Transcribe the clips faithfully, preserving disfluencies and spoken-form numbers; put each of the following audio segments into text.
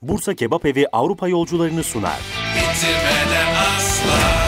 Bursa Kebap Evi Avrupa yolcularını sunar. Bitirmeden asla.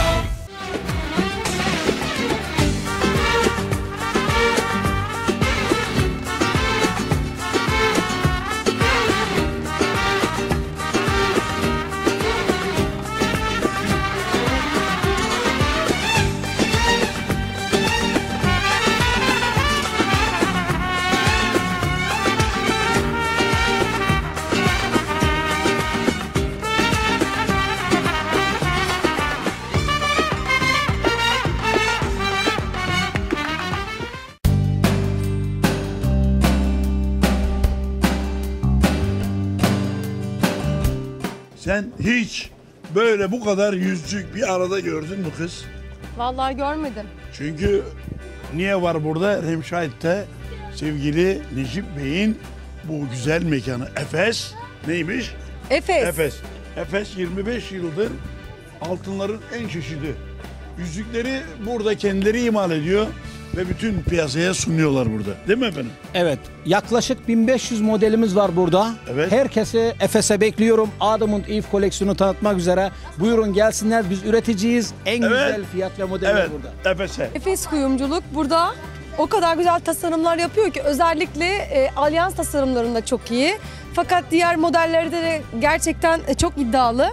Sen hiç böyle bu kadar yüzcük bir arada gördün mü kız? Vallahi görmedim. Çünkü niye var burada? Remşahit'te sevgili Necip Bey'in bu güzel mekanı Efes neymiş? Efes. Efes. Efes yirmi beş yıldır altınların en çeşidi. Yüzükleri burada kendileri imal ediyor ve bütün piyasaya sunuyorlar burada. Değil mi efendim? Evet. Yaklaşık bin beş yüz modelimiz var burada. Evet. Herkesi Efes'e bekliyorum. Adamant Eve koleksiyonu tanıtmak üzere. Buyurun gelsinler. Biz üreticiyiz. En Evet. güzel fiyat ve modeller Evet. burada. Efes'e. Efes Kuyumculuk burada o kadar güzel tasarımlar yapıyor ki özellikle e, alyans tasarımlarında çok iyi. Fakat diğer modellerde de gerçekten e, çok iddialı.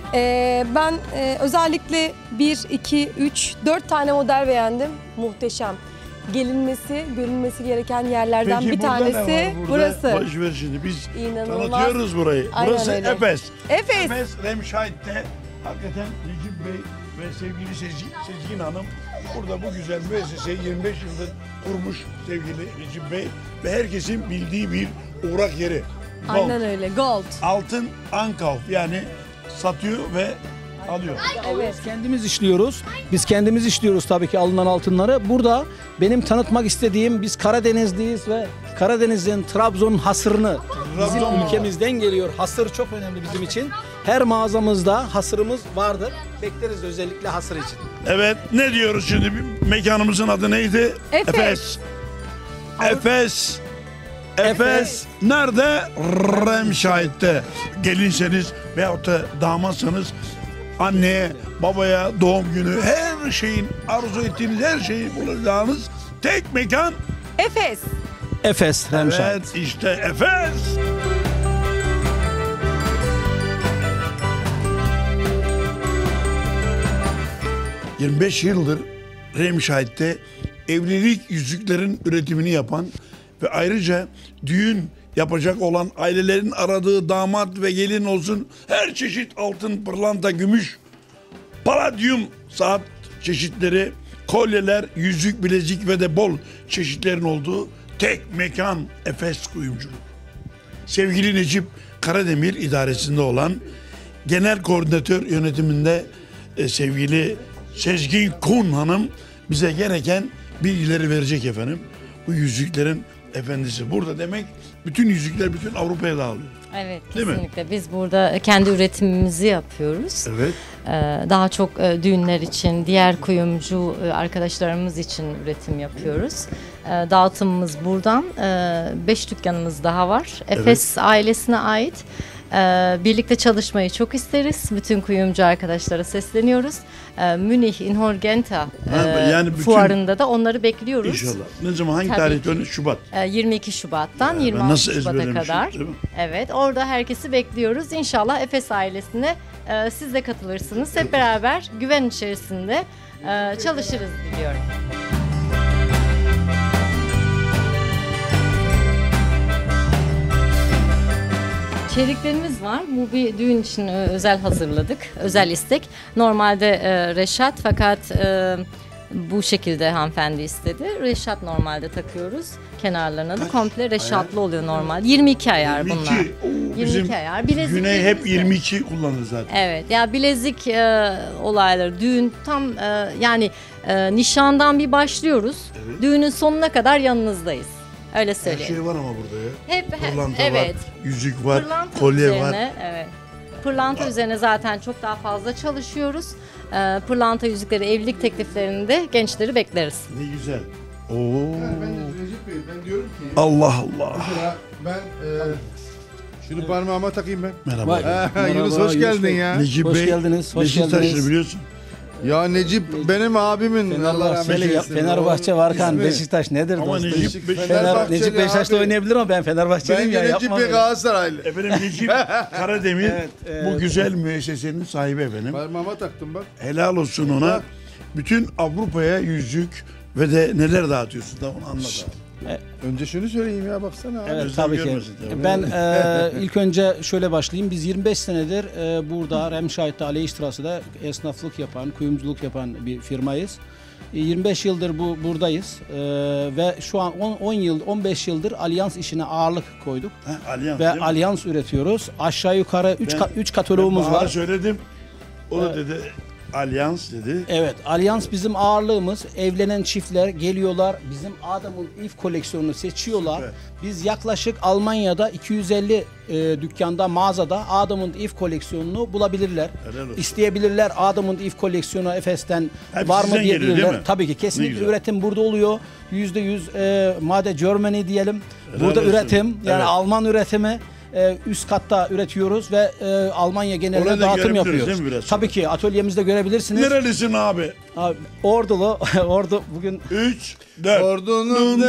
E, ben e, özellikle bir, iki, üç, dört tane model beğendim. Muhteşem. Gelinmesi, görülmesi gereken yerlerden Peki bir burada ne tanesi var burada? burası. Boş ver şimdi biz İnanılmaz. tanıtıyoruz burayı. Aynen Burası öyle. Efes. Efes. Efes Remşahit'te hakikaten Necip Bey ve sevgili Sezgin, Sezgin Hanım burada bu güzel müesseseyi yirmi beş yıldır kurmuş sevgili Necip Bey ve herkesin bildiği bir uğrak yeri. Gold. Aynen öyle. Gold. Altın ankauf yani satıyor ve alıyor. Evet. Biz kendimiz işliyoruz. Biz kendimiz işliyoruz tabii ki alınan altınları. Burada benim tanıtmak istediğim biz Karadenizliyiz ve Karadeniz'in Trabzon'un hasırını bizim Trabzon. ülkemizden geliyor. Hasır çok önemli bizim için. Her mağazamızda hasırımız vardır. Bekleriz özellikle hasır için. Evet ne diyoruz şimdi mekanımızın adı neydi? Efes. Efes. Efes. Efes nerede? Remşahit'te. Gelinseniz veyahut da damatsanız anneye, babaya doğum günü her şeyin arzu ettiğiniz her şeyi bulacağınız tek mekan. Efes. Efes Remşahit. Evet işte Efes. yirmi beş yıldır Remşahit'te evlilik yüzüklerin üretimini yapan ve ayrıca düğün yapacak olan ailelerin aradığı damat ve gelin olsun her çeşit altın, pırlanta, gümüş, paladyum saat çeşitleri, kolyeler, yüzük, bilezik ve de bol çeşitlerin olduğu tek mekan Efes Kuyumculuk. Sevgili Necip Karademir idaresinde olan genel koordinatör yönetiminde e, sevgili Sezgin Kun Hanım bize gereken bilgileri verecek efendim. Bu yüzüklerin efendisi burada demek bütün yüzükler bütün Avrupa'ya dağılıyor. Evet, Değil mi? kesinlikle. Biz burada kendi üretimimizi yapıyoruz. Evet. Ee, Daha çok e, düğünler için, diğer kuyumcu e, arkadaşlarımız için üretim yapıyoruz. Ee, Dağıtımımız buradan. Ee, Beş dükkanımız daha var. Efes ailesine ait. Ee, Birlikte çalışmayı çok isteriz. Bütün kuyumcu arkadaşlara sesleniyoruz. Ee, Münih Inhorgenta Ha, e, yani bütün- fuarında da onları bekliyoruz. İnşallah. Ne zaman hangi Tabii tarihte ki. önü? Şubat. Ee, yirmi iki Şubat'tan Ya ben yirmi altı nasıl Şubat'a ezberlemişim, kadar. değil mi? Evet, orada herkesi bekliyoruz. İnşallah Efes ailesine e, siz de katılırsınız. Hep beraber güven içerisinde e, çalışırız diliyorum. Çeyreklerimiz var. Bu bir düğün için e, özel hazırladık. Özel istek. Normalde e, reşat fakat e, bu şekilde hanımefendi istedi. Reşat normalde takıyoruz. Kenarlarına da Kaç komple reşatlı oluyor normal. yirmi iki ayar yirmi iki. bunlar. Oo, yirmi bizim iki ayar. Bilezik Güney hep bizde. yirmi iki kullanır zaten. Evet ya bilezik e, olayları düğün tam e, yani e, nişandan bir başlıyoruz. Evet. Düğünün sonuna kadar yanınızdayız. Öyle Her söyleyeyim. şey var ama burada ya. Hep he- Pırlanta evet. var, yüzük var, Pırlanta kolye üzerine, var. evet. Pırlanta üzerine zaten çok daha fazla çalışıyoruz. E, pırlanta yüzükleri evlilik tekliflerinde gençleri bekleriz. Ne güzel. Oo. Ben Recep Bey, ben diyorum ki Allah Allah. mesela ben e, Şunu parmağıma takayım ben. Merhaba. Vay. Ha, Merhaba, Yunus hoş Yunus geldin Bey. ya. Necip Hoş Bey, geldiniz, hoş Beşiktaşlı geldiniz. biliyorsun. Ya Necip benim abimin Allah rahmet Fenerbahçeli, eylesin. Fenerbahçe Varkan, İsmi. Beşiktaş nedir Ama dostum? Necip Beşiktaş. Fener, Fenerbahçeli Necip Beşiktaş'ta abi. oynayabilir ama ben Fenerbahçeliyim Ben ya, de Necip yapma Bey böyle. Galatasaraylı. Efendim Necip Karademir Evet, evet. bu güzel müessesenin sahibi efendim. Parmağıma taktım bak. Helal olsun ona. Bütün Avrupa'ya yüzük ve de neler dağıtıyorsun da onu anlat abi. Önce şunu söyleyeyim ya baksana abi. Evet Gözler tabii ki. görmesin tabii. Ben e, ilk önce şöyle başlayayım. Biz yirmi beş senedir e, burada Remşahit'te Aleyhisselatü'de esnaflık yapan, kuyumculuk yapan bir firmayız. E, yirmi beş yıldır bu buradayız E, ve şu an on yıl, on beş yıldır Alyans işine ağırlık koyduk Ha, Alyans ve değil mi? Alyans üretiyoruz. Aşağı yukarı üç Ben- ka, üç kataloğumuz Ben Bahar'a var. söyledim. O da dedi Alyans dedi. Evet, Alyans bizim ağırlığımız. Evlenen çiftler geliyorlar, bizim Adam'ın If koleksiyonunu seçiyorlar. Süper. Biz yaklaşık Almanya'da iki yüz elli e, dükkanda, mağazada Adam'ın If koleksiyonunu bulabilirler. Helal olsun. İsteyebilirler. Adam'ın If koleksiyonu Efes'ten Hep var mı sizden geliyor, diyebilirler. değil mi? Tabii ki Ne kesinlikle güzel. üretim burada oluyor. yüzde yüz e, Made Germany diyelim. Helal Burada olsun. üretim, yani Evet. Alman üretimi. e, Üst katta üretiyoruz ve e, Almanya geneline Orada dağıtım görebiliriz yapıyoruz. değil mi biraz sonra? Tabii ki atölyemizde görebilirsiniz. Nerelisin abi? Abi, Ordulu, Ordu bugün Üç, dört. Ordunun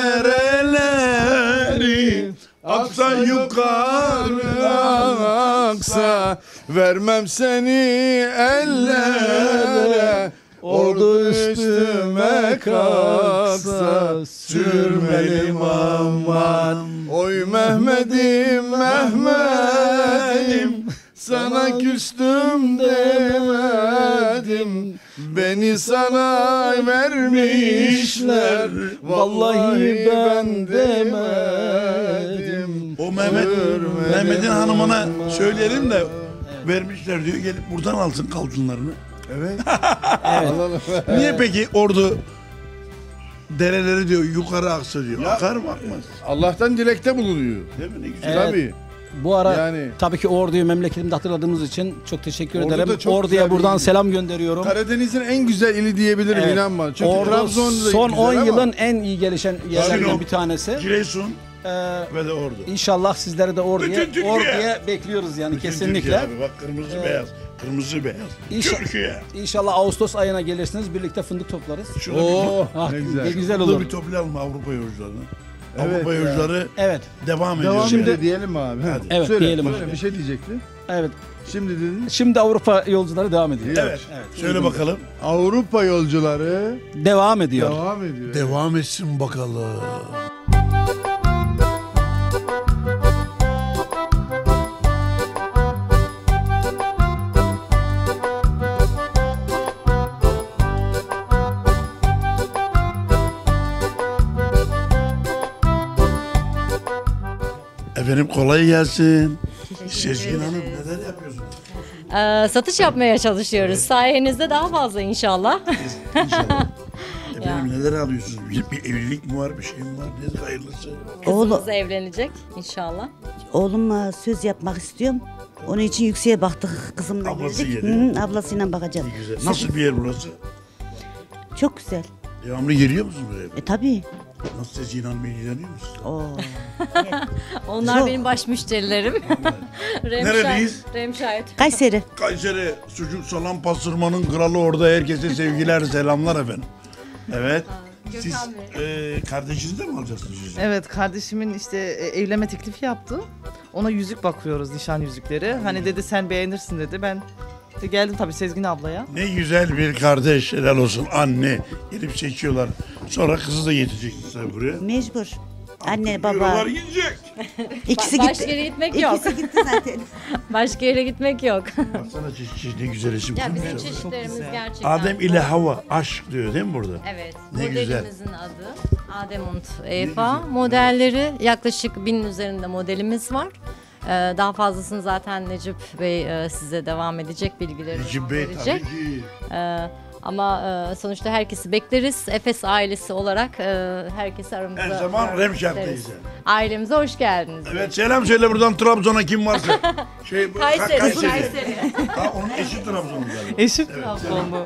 dereleri aksa yukarı aksa, vermem seni ellere. Ordu üstüme kalksa sürmelim aman. Oy Mehmet'im Mehmet'im, sana küstüm demedim. Beni sana vermişler, vallahi ben demedim. O Mehmet, Sürmelim Mehmet'in hanımına aman. söyleyelim de vermişler diyor. Gelip buradan alsın kalçınlarını. Evet. Niye peki Ordu dereleri diyor yukarı aksa diyor. Akar mı akmaz? Allah'tan dilekte bulunuyor. Değil mi? Ne güzel. Evet. Tabii. bu ara Yani- tabii ki Ordu'yu memleketimde hatırladığımız için çok teşekkür Ordu da ederim. çok Ordu'ya güzel bir buradan il. selam gönderiyorum. Karadeniz'in en güzel ili diyebilirim, Evet. inan bana. Çünkü Ordu Trabzon da son güzel on ama yılın en iyi gelişen yerlerinden Sinop, bir tanesi. Giresun Ee, ve de Ordu. İnşallah sizleri de Ordu'ya Bütün Türkiye. Ordu'ya bekliyoruz yani Bütün kesinlikle. Türkiye abi bak kırmızı beyaz. Kırmızı beyaz. İnşa- Türkiye. İnşallah Ağustos ayına gelirsiniz, birlikte fındık toplarız. Şurada Oo, Ah, ne güzel. Ne güzel bir, olur. bir toplayalım Avrupa yolcularını. Evet Avrupa ya. yolcuları Evet, devam ediyor. Devam Şimdi- Şimdi diyelim mi abi? Hadi. Evet, söyle, diyelim söyle, abi. bir şey diyecektin. evet. Şimdi dedin. Şimdi Avrupa yolcuları devam ediyor. Evet. Söyle bakalım. Avrupa yolcuları Devam ediyor. devam ediyor. Devam etsin bakalım. Efendim kolay gelsin. Sezgin Hanım neler yapıyorsunuz? Ee, satış yapmaya çalışıyoruz. Sayenizde daha fazla inşallah. İnşallah. Efendim neler alıyorsunuz? Bir, bir evlilik mi var, bir şey mi var? Ne hayırlısı? Kızımız evlenecek inşallah. Oğlumla söz yapmak istiyorum. Onun için yükseğe baktık. Kızımla Ablası geldik. geliyor. Hı, ablasıyla bakacağız. Ne güzel. Nasıl bir yer burası? Çok güzel. Devamlı geliyor musun buraya? E tabii. Nasıl Sezgin Hanım'a ilgileniyor musun? Oo. Onlar Çok. benim baş müşterilerim. Remşah- Neredeyiz? Remşahit. Kayseri. Kayseri sucuk salam pastırmanın kralı orada. Herkese sevgiler, selamlar efendim. Evet. Siz Gökhan Bey. e, kardeşinizi de mi alacaksınız? yüzüğü? Evet, kardeşimin işte e, evlenme teklifi yaptı. Ona yüzük bakıyoruz, nişan yüzükleri. Hani dedi sen beğenirsin dedi. Ben de geldim tabii Sezgin ablaya. Ne güzel bir kardeş, helal olsun. Anne gelip seçiyorlar. Sonra kızı da getireceksin tabii buraya. Mecbur. Anne baba. Eurolar gidecek. İkisi Ba- başka gitti. yere gitmek yok. İkisi gitti zaten. Başka yere gitmek yok. Baksana çeşit çeşit ne güzel isim. Ya koymuşlar. bizim çeşitlerimiz gerçekten. Adem ile Hava, aşk diyor değil mi burada? Evet. Ne güzel. Modelimizin adı Adem und Eva. Modelleri yaklaşık binin üzerinde modelimiz var. Ee, daha fazlasını zaten Necip Bey e, size devam edecek bilgileri Necip Bey verecek. tabii ki. Ee, ama e, sonuçta herkesi bekleriz. Efes ailesi olarak e, herkesi aramızda Her zaman görmek Remşah'tayız. isteriz. Ailemize hoş geldiniz. Evet selam söyle buradan Trabzon'a kim varsa. Şey, bu- Ka- Kayseri, Kayseri. Kayseri. Ha, onun eşi Trabzon'da galiba. Eşim Trabzonlu.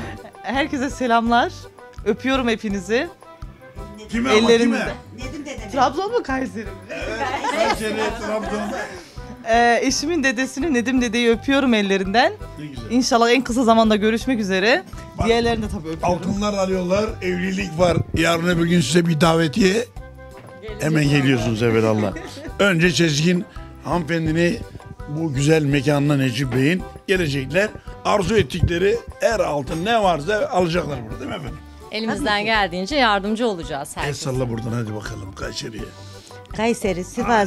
Herkese selamlar. Öpüyorum hepinizi. Kime ama Ellerinde. kime? Nedim dedeme. Trabzon mu Kayseri mi? Kayseri, Trabzon. Ee, eşimin dedesini Nedim dedeyi öpüyorum ellerinden. Ne güzel. İnşallah en kısa zamanda görüşmek üzere. Bak, Diğerlerini de tabii öpüyorum. Altınlar alıyorlar, evlilik var. Yarın öbür gün size bir davetiye. Hemen geliyorsunuz evvelallah. Önce Sezgin hanımefendini bu güzel mekanına Necip Bey'in gelecekler. Arzu ettikleri her altın ne varsa alacaklar burada değil mi efendim? Elimizden geldiğince yardımcı olacağız El herkese. salla buradan hadi bakalım Kayseri'ye. Kayseri, Sivas.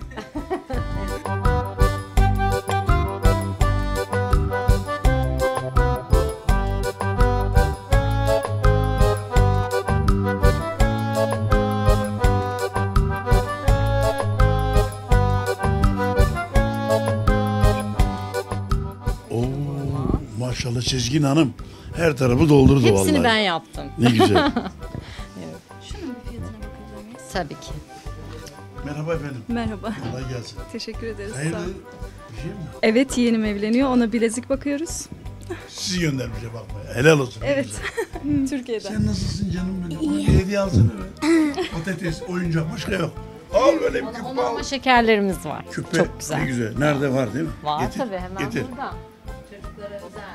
Oo, maşallah Sezgin Hanım her tarafı doldurdu vallahi. Hepsini ben yaptım. Ne güzel. Tabii ki. Merhaba efendim. Merhaba. Kolay gelsin. Teşekkür ederiz. Hayırlı Sağ olun. bir şey mi? Evet, yeğenim evleniyor. Ona bilezik bakıyoruz. Sizi göndermişe bakmaya. Helal olsun. ne Evet. güzel. Türkiye'den. Sen nasılsın canım benim? Ona bir hediye alsana be. Patates, oyuncak başka yok. Al böyle bir küpe Ama al. şekerlerimiz var. Küpe Çok güzel. ne güzel. Nerede var değil mi? Var getir, tabii hemen getir. burada. Çocuklara özel.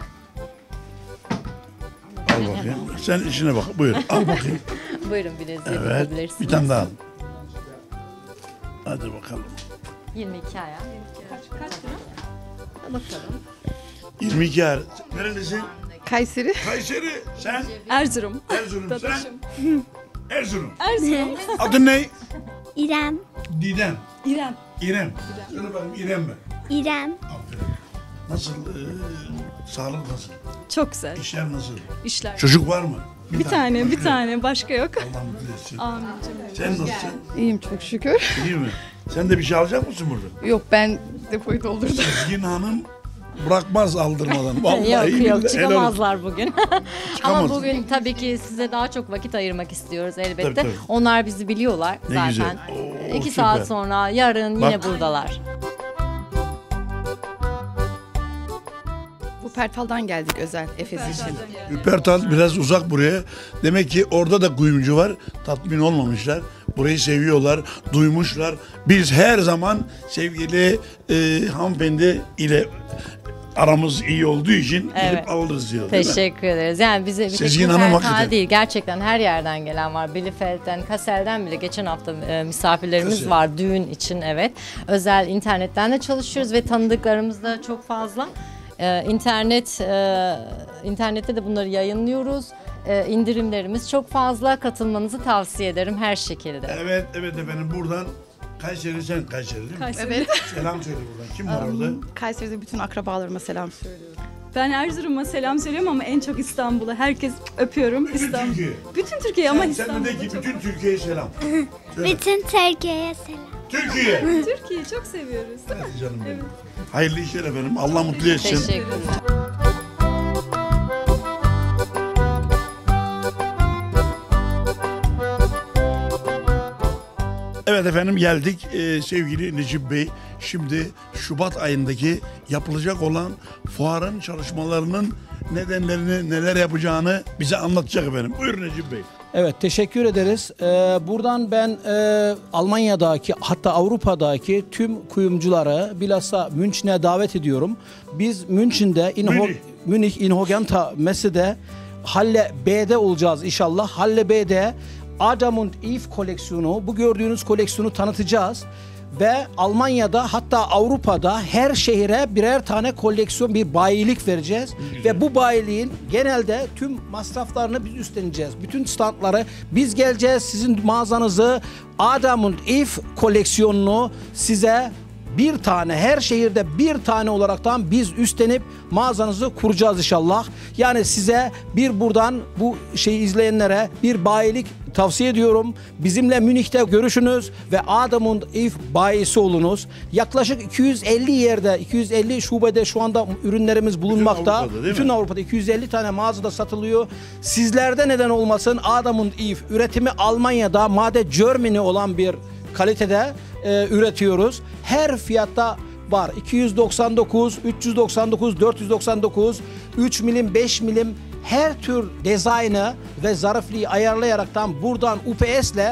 Al bakayım. Sen işine bak. Buyur. Al bakayım. Buyurun bileziği Evet. bakabilirsiniz. Bir tane daha al. Hadi bakalım. yirmi iki aya. Kaç, kaç lira? Bakalım. yirmi iki er. Nerelisin? Kayseri. Kayseri. Sen? Erzurum. Erzurum. Sen? Erzurum. Erzurum. Adın ne? İrem. Didem. İrem. İrem. Söyle bakayım İrem mi? İrem. Aferin. Nasıl? E, sağlık nasıl? Çok güzel. İşler nasıl? İşler. Çocuk var mı? Bir tane, bir başka yok. tane. Başka yok. Allah mutlu etsin. Amin. Sen nasılsın? İyiyim çok şükür. İyi mi? Sen de bir şey alacak mısın burada? Yok, ben depoyu doldurdum. Sezgin Hanım bırakmaz aldırmadan. Vallahi yok billahi, yok helal çıkamazlar bugün. Ama Çıkamaz. bugün tabii ki size daha çok vakit ayırmak istiyoruz elbette. Tabii, tabii. Onlar bizi biliyorlar Ne zaten. güzel. Oo, İki süper. saat sonra yarın yine Bak. buradalar. Bu Pertal'dan geldik özel Efes için. Üpertal biraz uzak buraya. Demek ki orada da kuyumcu var. Tatmin olmamışlar. Burayı seviyorlar, duymuşlar. Biz her zaman sevgili e, hanımefendi ile aramız iyi olduğu için Evet. gidip alırız diyor. değil mi? Teşekkür ederiz. Yani bize bir Sezgin tek Hanım Pertal hakikaten. değil. Gerçekten her yerden gelen var. Bielefeld'den, Kassel'den bile geçen hafta e, misafirlerimiz Kassel. var. Düğün için evet. Özel internetten de çalışıyoruz ve tanıdıklarımız da çok fazla. Ee, internet e, internette de bunları yayınlıyoruz. Ee, indirimlerimiz çok fazla. Katılmanızı tavsiye ederim her şekilde. Evet, evet efendim buradan Kayseri sen Kayseri değil mi? Kayseri. Evet. Selam söyle buradan. Kim var orada? Kayseri'de bütün akrabalarıma selam söylüyorum. Ben Erzurum'a selam söylüyorum ama en çok İstanbul'a. Herkes öpüyorum. Bütün İstanbul. Türkiye. Bütün Türkiye ama Sen, İstanbul'da sen de de ki çok. bütün Türkiye'ye selam. Söyle. Bütün Türkiye'ye selam. Türkiye. Türkiye'yi çok seviyoruz. Hadi canım benim. Hayırlı işler efendim. Allah mutlu etsin. Teşekkürler. Evet efendim geldik Ee, sevgili Necip Bey. Şimdi Şubat ayındaki yapılacak olan fuarın çalışmalarının nedenlerini, neler yapacağını bize anlatacak efendim. Buyurun Necip Bey. Evet, teşekkür ederiz. Ee, buradan ben e, Almanya'daki hatta Avrupa'daki tüm kuyumcuları bilhassa Münch'e davet ediyorum. Biz Münch'de in Münih. Münih Inhogenta Messe'de Halle B'de olacağız inşallah. Halle B'de Adam und Eve koleksiyonu, bu gördüğünüz koleksiyonu tanıtacağız. Ve Almanya'da hatta Avrupa'da her şehire birer tane koleksiyon, bir bayilik vereceğiz. Ve bu bayiliğin genelde tüm masraflarını biz üstleneceğiz. Bütün standları biz geleceğiz. Sizin mağazanızı Adam und Eve koleksiyonunu size bir tane, her şehirde bir tane olaraktan biz üstlenip mağazanızı kuracağız inşallah. Yani size bir buradan bu şeyi izleyenlere bir bayilik tavsiye ediyorum. Bizimle Münih'te görüşünüz ve Adam und Eve bayisi olunuz. Yaklaşık iki yüz elli yerde, iki yüz elli şubede şu anda ürünlerimiz bulunmakta. Avrupa'da, değil mi? Bütün Avrupa'da iki yüz elli tane mağazada satılıyor. Sizlerde neden olmasın? Adam und Eve üretimi Almanya'da Made Germany olan bir kalitede e, üretiyoruz. Her fiyatta var. iki yüz doksan dokuz, üç yüz doksan dokuz, dört yüz doksan dokuz, üç milim, beş milim her tür dizaynı ve zarifliği ayarlayaraktan buradan U P S'le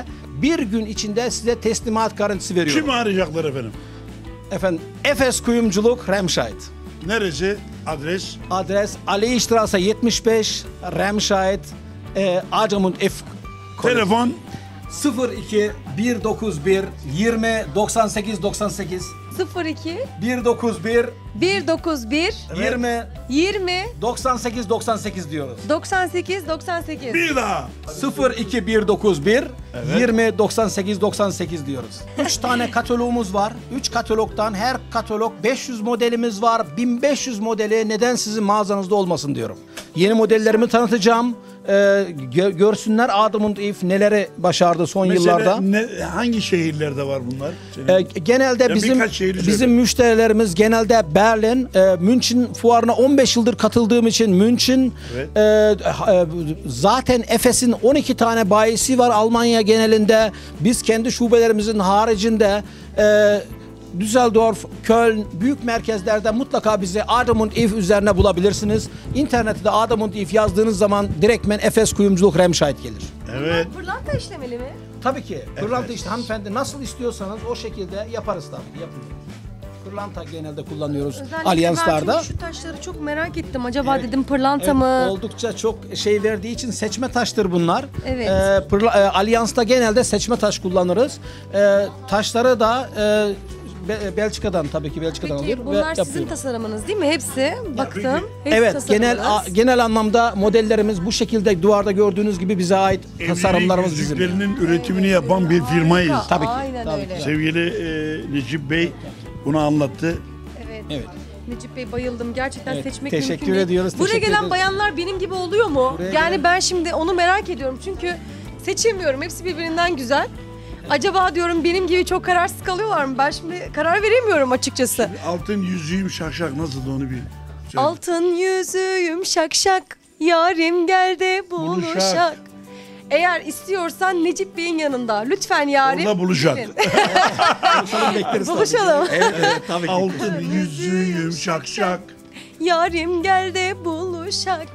bir gün içinde size teslimat garantisi veriyorum. Kimi arayacaklar efendim? Efendim Efes Kuyumculuk Remscheid. Neresi? Adres? Adres Aleystraße yetmiş beş Remscheid e, Acamund F. Telefon? sıfır iki bir dokuz bir yirmi doksan sekiz doksan sekiz sıfır iki bir dokuz bir bir dokuz bir yirmi yirmi doksan sekiz doksan sekiz diyoruz. doksan sekiz doksan sekiz. Bir daha. sıfır iki bir dokuz bir yirmi doksan sekiz doksan sekiz diyoruz. üç tane katalogumuz var. üç katalogdan her katalog beş yüz modelimiz var. bin beş yüz modeli neden sizin mağazanızda olmasın diyorum. Yeni modellerimi tanıtacağım. Ee, gö- görsünler Adamund If neleri başardı son Mesela yıllarda. ne, hangi şehirlerde var bunlar? Senin? Ee, genelde Ya bizim birkaç şehri söyle. bizim müşterilerimiz genelde Berlin, e, München fuarına on beş yıldır katıldığım için München, Evet. e, e, zaten Efes'in on iki tane bayisi var Almanya genelinde. Biz kendi şubelerimizin haricinde e, Düsseldorf, Köln, büyük merkezlerde mutlaka bizi Adamund If üzerine bulabilirsiniz. İnternette de Adamund If yazdığınız zaman direktmen Efes Kuyumculuk Remscheid gelir. Evet. Pırlanta işlemeli mi? Tabii ki. Pırlanta işte hanımefendi nasıl istiyorsanız o şekilde yaparız tabii. Yapılır. Pırlanta genelde kullanıyoruz Özellikle alyanslarda. ben çünkü şu taşları çok merak ettim. Acaba Evet. dedim pırlanta Evet, mı? oldukça çok şey verdiği için seçme taştır bunlar. Evet. Ee, pırla- e, alyansta genelde seçme taş kullanırız. Ee, taşları da e, Be- Belçika'dan tabii ki Belçika'dan Peki alıyor. bunlar ve sizin yapılıyor. tasarımınız değil mi? Hepsi. Baktım. peki. Hepsi Evet, tasarımınız. genel a- genel anlamda modellerimiz bu şekilde duvarda gördüğünüz gibi bize ait tasarımlarımız Evlilik bizim. yüzüklerinin üretimini yapan bir firmayız. Harika, Tabii ki, Aynen tabii öyle. ki. Sevgili e, Necip Bey bunu anlattı. Evet. Evet. Necip Bey bayıldım. Gerçekten Evet, seçmek teşekkür mümkün değil. ediyoruz, Buraya teşekkür gelen ederiz. bayanlar benim gibi oluyor mu? Buraya yani gelen- ben şimdi onu merak ediyorum. Çünkü seçemiyorum. Hepsi birbirinden güzel. Acaba diyorum benim gibi çok kararsız kalıyorlar mı? Ben şimdi karar veremiyorum açıkçası. Altın yüzüğüm şakşak nasıldı onu bir söyle. Altın yüzüğüm şak şak, yarim gel de buluşak. Buluşak. Eğer istiyorsan Necip Bey'in yanında. Lütfen yarim. Orada buluşak. gelin. Buluşalım, bekleriz tabii ki. Buluşalım. Evet, evet tabii ki. Altın yüzüğüm şakşak. Yarim gel de buluşak.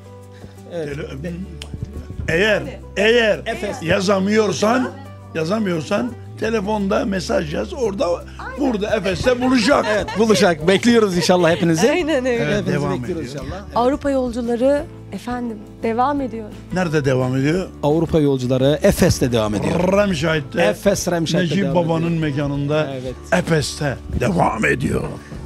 Tele- Eğer eğer Efes. yazamıyorsan yazamıyorsan telefonda mesaj yaz. Orada burada Efes'te buluşak. Evet, buluşak. Bekliyoruz inşallah hepinizi. Aynen öyle. Evet, Hepinizi devam bekliyoruz ediyor. inşallah. Avrupa yolcuları efendim devam ediyor. Nerede devam ediyor? Avrupa yolcuları Efes'te devam ediyor. Remscheid'de. Efes Remscheid'de Necip devam Baba'nın ediyor. mekanında Evet. Efes'te devam ediyor.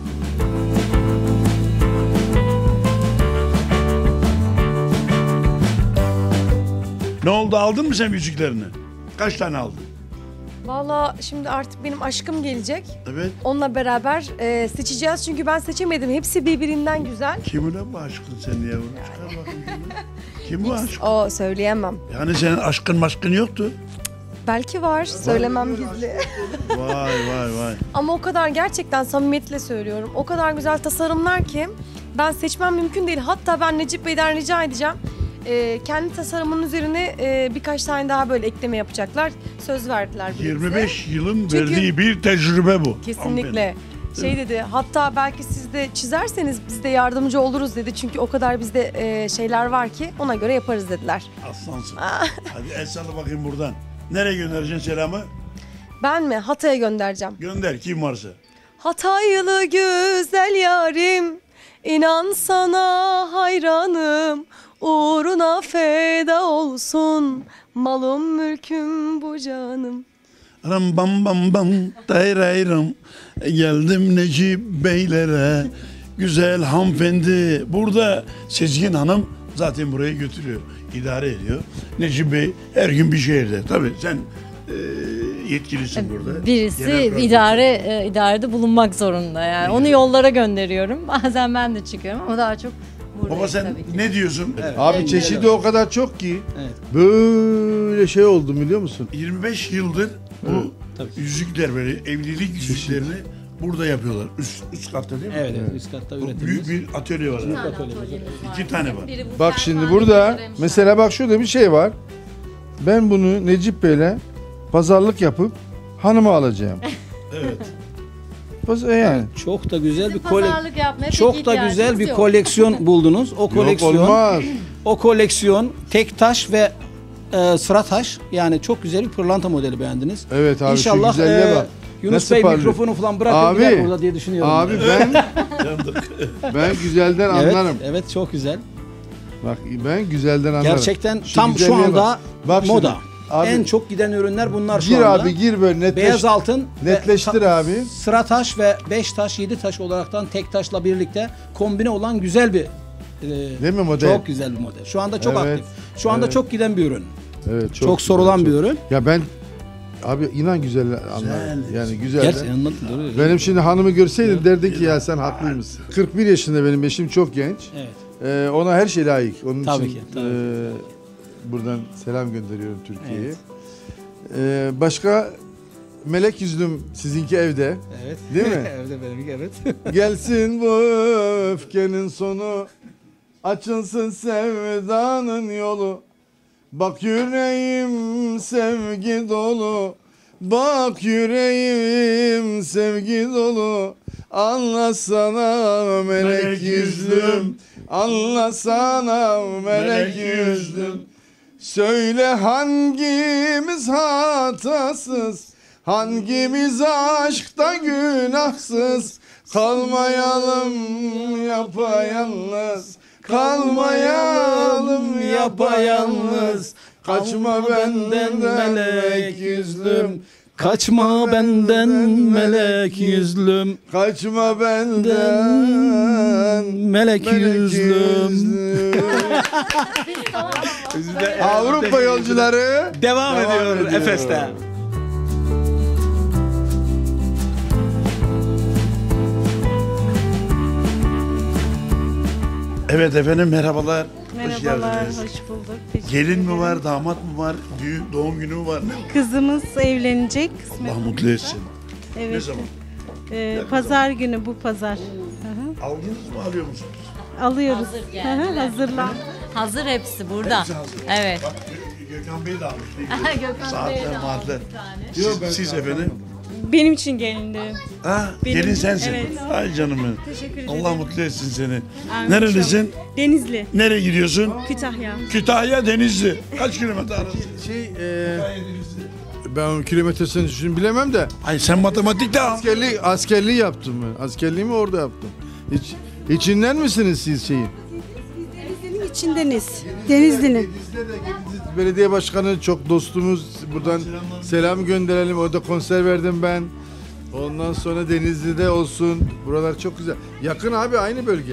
Ne oldu, aldın mı sen yüzüklerini? Kaç tane aldın? Valla şimdi artık benim aşkım gelecek. Evet. Onunla beraber e, seçeceğiz çünkü ben seçemedim. Hepsi birbirinden güzel. Kim ulan bu aşkın senin yavrum? Çıkar bakayım bunu. Kim bu aşk? O söyleyemem. Yani senin aşkın maşkın yoktu. Belki var, söylemem gizli. Vay vay vay. Ama o kadar gerçekten samimiyetle söylüyorum. O kadar güzel tasarımlar ki ben seçmem mümkün değil. Hatta ben Necip Bey'den rica edeceğim. Ee, kendi tasarımının üzerine e, birkaç tane daha böyle ekleme yapacaklar. Söz verdiler bize. yirmi beş yılın Çünkü- verdiği bir tecrübe bu. Kesinlikle. Şey dedi, hatta belki siz de çizerseniz biz de yardımcı oluruz dedi. Çünkü o kadar bizde e, şeyler var ki ona göre yaparız dediler. Aslansın. Hadi el salla bakayım buradan. Nereye göndereceksin selamı? Ben mi? Hatay'a göndereceğim. Gönder kim varsa. Hataylı güzel yarim, inan sana hayranım. Uğruna feda olsun, malum mülküm bu canım. Ram bam bam bam dayrayram. Geldim Necip Beylere. Güzel hanımefendi. Burada Sezgin Hanım zaten burayı götürüyor. İdare ediyor. Necip Bey her gün bir şehirde. Tabii sen e, yetkilisin burada. Birisi Genel kurul- idare e, idarede bulunmak zorunda yani. Onu yollara gönderiyorum. Bazen ben de çıkıyorum ama daha çok buradayım Baba sen tabii ki. ne diyorsun? Abi çeşidi o kadar çok ki Evet. böyle şey oldu biliyor musun? yirmi beş yıldır bu yüzükler böyle evlilik yüzüklerini burada yapıyorlar. Üst, üst katta değil mi? Evet, evet, üst katta Bu üretimimiz. büyük bir atölye var. İki tane var. Biri bu Bak fermuarlı, şimdi biri burada Remscheid. mesela bak şurada bir şey var. Ben bunu Necip Bey'le pazarlık yapıp hanıma alacağım. Evet. Paz- yani. Çok da güzel bir Bizim kole pazarlık yapmaya pek çok da ihtiyacımız güzel bir yok. koleksiyon buldunuz. O Yok koleksiyon olmaz. o koleksiyon tek taş ve e, sıra taş. Yani çok güzel bir pırlanta modeli beğendiniz. Evet abi, İnşallah, şu güzelliğe e, bak. Yunus Nasıl Bey parlıyor? mikrofonu falan bırakın Abi, gider burada diye düşünüyorum. Abi ben ben güzelden Evet, anlarım. evet çok güzel. Bak ben güzelden anlarım. Gerçekten Şu tam şu güzelliğe anda bak. Bak şimdi, moda. abi, En çok giden ürünler bunlar şu gir anda. abi gir böyle netleş, Beyaz altın ve netleştir ta- abi. sıra taş ve beş taş, yedi taş olaraktan tek taşla birlikte kombine olan güzel bir e, Değil mi model? Çok güzel bir model. Şu anda çok Evet, aktif. Şu anda evet. çok giden bir ürün. Evet, Çok, güzel, sorulan çok- bir ürün. Ya ben abi inan güzel anlarım. Yani güzel. Gerçekten anlattın, doğru. Benim şimdi hanımı görseydin derdi ki ya sen haklıymışsın. kırk bir yaşında benim eşim, çok genç. Evet. Ee, ona her şey layık. Onun Tabii için ki, tabii. e, buradan selam gönderiyorum Türkiye'ye. Evet. Ee, başka melek yüzlüm sizinki evde. Evet. Değil mi? Evde benimki, evet. Gelsin bu öfkenin sonu, açılsın sevdanın yolu. Bak yüreğim sevgi dolu, bak yüreğim sevgi dolu. Anlasana melek yüzlüm, anlasana melek yüzlüm. Söyle hangimiz hatasız, hangimiz aşkta günahsız. Kalmayalım yapayalnız, kalmayalım yapayalnız. Kaçma benden melek yüzlüm, Kaçma benden melek yüzlüm, kaçma benden melek yüzlüm. Avrupa yolcuları Devam, Devam ediyor ediyor. Efes'te. Evet efendim, merhabalar. Hoş Merhabalar, geldiniz. hoş bulduk. Teşekkür Gelin mi ederim. var, damat mı var, düğün, doğum günü mü var? Ne? Kızımız evlenecek. kısmet. Allah mutlu etsin. Evet. Ne zaman? Ee, pazar günü, bu pazar. Hı Aldınız mı, alıyor musunuz? hı. Alıyoruz. Hazır Hı geldiler. hı, Hazırlan. Hazır hepsi burada. Hepsi hazır. Evet. Bak Gö- Gökhan Bey de almış. Ne güzel. Gökhan Bey de Saatler, almış maatler. bir tane. Siz, siz efendim? Benim için gelindi. Ha, Benim- gelin sensin. evet. Ay canım. Teşekkür ederim. Allah mutlu etsin seni. Amin. Nerelisin? Denizli, Nereye gidiyorsun? Kütahya. Kütahya, Denizli. Kaç kilometre arası? şey e, ben kilometresini şimdi bilemem de Ay sen matematikte al. askerliği askerliği yaptım ben. Askerliğimi orada yaptım. Hiç içinden misiniz siz şeyin? Denizli'nin içindeniz. Denizli'nin. Denizli'de de Gediz Belediye Başkanı çok dostumuz. Buradan selam gönderelim. Orada konser verdim ben. Ondan sonra Denizli'de olsun. Buralar çok güzel. Yakın abi, aynı bölge.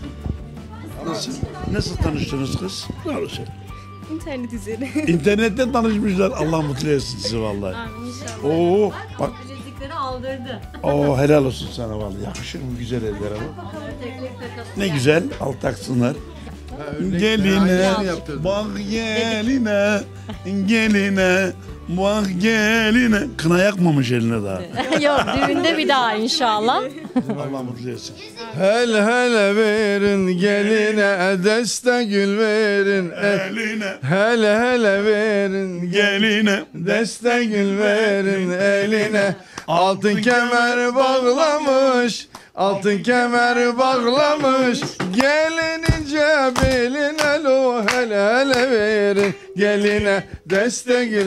Nasıl, nasıl tanıştınız kız? Ne olursa. İnternet üzeri. İnternetten tanışmışlar. Allah mutlu etsin sizi vallahi. Amin inşallah. Oo, bak. Bilezikleri aldırdı. Oo, helal olsun sana vallahi. Yakışır mı güzel ellere bu? Onları tek tek takalım. Ne güzel. Al taksınlar. örnek- Geline, Aynısını yaptırdım. bak geline, geline, bak geline. Kına yakmamış eline daha. Yok, düğünde bir daha inşallah. Allah mutlu etsin. Hel hele verin geline, deste gül verin. Eline, Hele hele verin geline, deste gül verin eline. Altın kemer bağlamış, altın kemer bağlamış. Gelinince beline lo, hele hele verin geline, deste gül.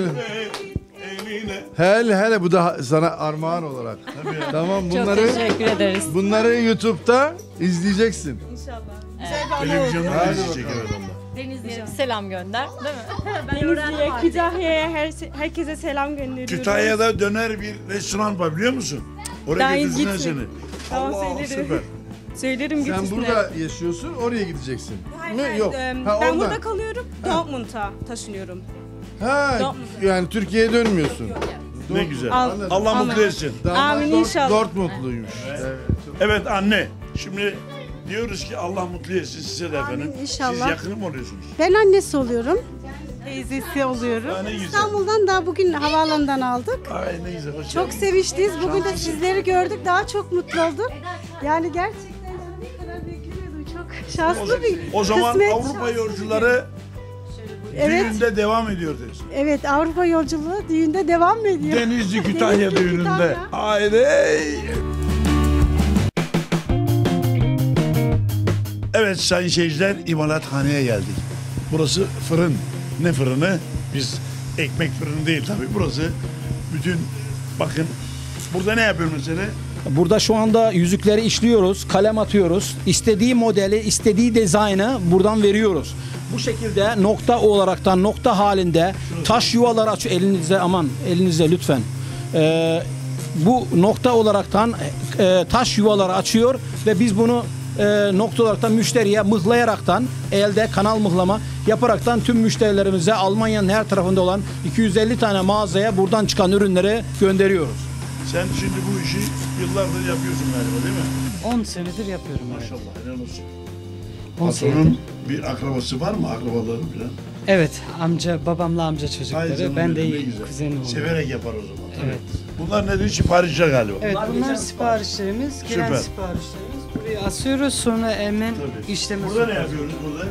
eline. Hele hele, bu da sana armağan olarak. Tamam, Çok bunları teşekkür ederiz. bunları YouTube'da izleyeceksin. Televizyonda izleyecek evet Allah. Denizli'ye selam gönder, değil mi? Ben Denizli'ye, Kütahya'ya her, herkese selam gönderiyorum. Kütahya'da döner bir restoran var biliyor musun? Oraya Daha hiç götürsünler gitmedim. seni. Tamam, Allah söylerim. süper. Söylerim Sen gitsinler. burada yaşıyorsun, oraya gideceksin. Ne? Yok. Em, Ha, ben oradan. burada kalıyorum. Dortmund'a taşınıyorum. Ha, Dortmund'a. yani Türkiye'ye dönmüyorsun. Ne güzel. Al- Allah Anladım. mutlu etsin. Damat Amin Dort- inşallah. Dortmundluymuş. Evet. Evet anne. Şimdi diyoruz ki Allah mutlu etsin size de efendim. inşallah. Siz yakın mı oluyorsunuz? Ben annesi oluyorum. Teyzesi oluyorum. Ha, ne güzel. İstanbul'dan daha bugün havaalanından aldık. Ay ne güzel. Hoş Çok geldin. sevinçliyiz. Bugün de sizleri gördük. Daha çok mutlu olduk. Yani gerçekten ne kadar beklemiyordum. Çok şanslı bir O zaman kısmet. Avrupa yolcuları Evet. düğünde devam ediyor deriz. Evet, Avrupa yolculuğu düğünde devam ediyor. Denizli Kütahya Denizli, düğününde. Kütahya. Haydi. Evet sayın seyirciler, imalathaneye geldik. Burası fırın. Ne fırını? Biz ekmek fırını değil tabii. Burası bütün bakın burada ne yapıyoruz mesela? Burada şu anda yüzükleri işliyoruz, kalem atıyoruz. İstediği modeli, istediği dizaynı buradan veriyoruz. Bu şekilde nokta olaraktan nokta halinde taş yuvaları aç elinize aman elinize lütfen. Ee, bu nokta olaraktan e, taş yuvaları açıyor ve biz bunu e, nokta olaraktan müşteriye mıhlayaraktan elde kanal mıhlama yaparaktan tüm müşterilerimize Almanya'nın her tarafında olan iki yüz elli tane mağazaya buradan çıkan ürünleri gönderiyoruz. Sen şimdi bu işi yıllardır yapıyorsun galiba değil mi? on senedir yapıyorum. Maşallah helal olsun. on Patronun bir akrabası var mı? Akrabaları falan? Evet, amca, babamla amca çocukları. Canım ben de benim, ne iyi güzel. kuzenim oldum. Severek yapar o zaman. tabii. Evet. Bunlar nedir? Siparişler galiba. Evet, bunlar siparişlerimiz, gelen Süper. siparişlerimiz. Buraya asıyoruz, sonra hemen işleme Burada ne sokuyoruz. yapıyoruz burada?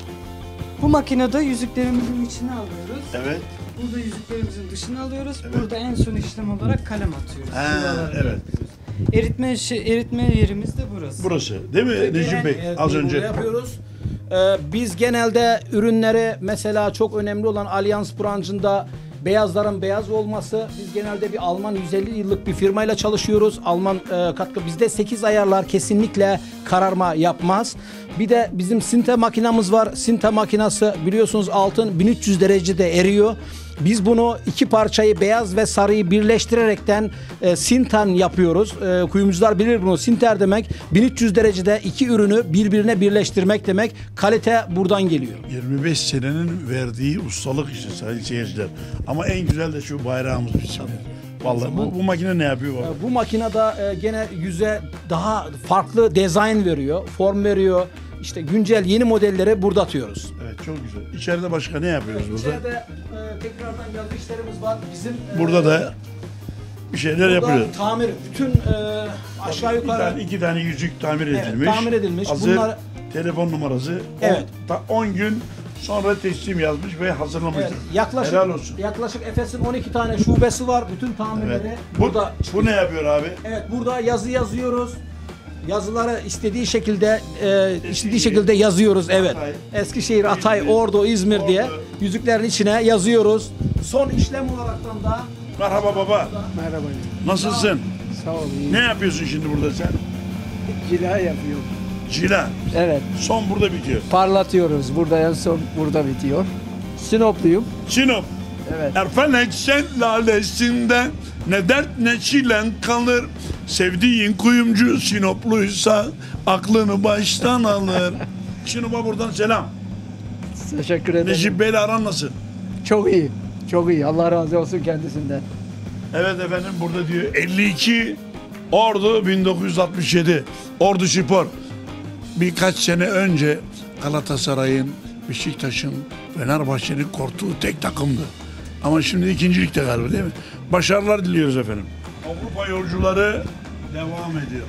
Bu makinede yüzüklerimizin içine alıyoruz. Evet. Burada yüzüklerimizin dışına alıyoruz. Evet. Burada en son işlem olarak kalem atıyoruz. Ha, Yuvalarını evet. yapıyoruz. Eritme şey, eritme yerimiz de burası. Burası değil mi Necip Bey? Evet, Az bunu önce. burada yapıyoruz. Ee, biz genelde ürünleri mesela çok önemli olan Allianz branşında beyazların beyaz olması. Biz genelde bir Alman yüz elli yıllık bir firmayla çalışıyoruz. Alman e, katkı bizde sekiz ayarlar kesinlikle kararma yapmaz. Bir de bizim sinte makinamız var. Sinte makinası biliyorsunuz altın bin üç yüz derecede eriyor. Biz bunu iki parçayı beyaz ve sarıyı birleştirerekten e, sintan yapıyoruz. E, kuyumcular bilir bunu. Sinter demek bin üç yüz derecede iki ürünü birbirine birleştirmek demek. Kalite buradan geliyor. yirmi beş senenin verdiği ustalık işte sayın seyirciler. Ama en güzel de şu bayrağımız bizim. Vallahi bu, bu makine ne yapıyor? Baba? Bu makinede e, gene yüze daha farklı dizayn veriyor, form veriyor. İşte güncel yeni modelleri burada atıyoruz. Evet çok güzel. İçeride başka ne yapıyoruz burada? İçeride e, tekrardan yazı işlerimiz var. Bizim e, Burada da bir şeyler yapıyoruz. Tamir, bütün e, aşağı İki yukarı tane, iki tane yüzük tamir Evet, edilmiş. tamir edilmiş. Hazır Bunlar- telefon numarası. Evet. on gün sonra teslim yazmış ve hazırlamıştır. Evet, yaklaşık Helal olsun. yaklaşık Efes'in on iki tane şubesi var. Bütün tamirleri Evet. Bu, burada. bu ne yapıyor abi? Evet, burada yazı yazıyoruz. Yazıları istediği şekilde e, istediği şekilde yazıyoruz. Evet. Hatay. Eskişehir, Hatay, Ordu, İzmir diye yüzüklerin içine yazıyoruz. Son işlem olaraktan da Merhaba baba. Merhaba. Nasılsın? Sağ ol. iyi. Ne yapıyorsun şimdi burada sen? Cila yapıyorum. Cila. Evet. Son burada bitiyor. Parlatıyoruz. Burada en son burada bitiyor. Sinopluyum. Sinop. Evet. Erfelek sen lalesinden ne dert ne çilen kalır. Sevdiğin kuyumcu Sinopluysa aklını baştan alır. Sinop'a buradan selam. Teşekkür ederim. Necip Bey'le aran nasıl? Çok iyi. Çok iyi. Allah razı olsun kendisinden. Evet efendim burada diyor elli iki Ordu bin dokuz yüz altmış yedi Ordu Spor. Birkaç sene önce Galatasaray'ın, Beşiktaş'ın, Fenerbahçe'nin korktuğu tek takımdı. Ama şimdi ikincilikte galiba değil mi? Başarılar diliyoruz efendim. Avrupa yolcuları devam ediyor.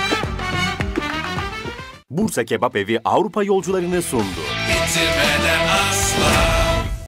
Bursa Kebap Evi Avrupa yolcularını sundu. Bitirmeden